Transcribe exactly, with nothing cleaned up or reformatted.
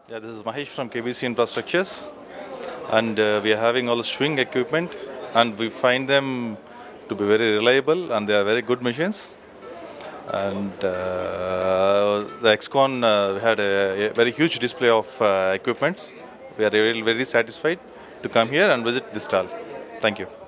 Yeah, this is Mahesh from K B C Infrastructures, and uh, we are having all the Schwing equipment, and we find them to be very reliable, and they are very good machines. And uh, the Excon uh, had a, a very huge display of uh, equipments. We are very, very satisfied to come here and visit this stall. Thank you.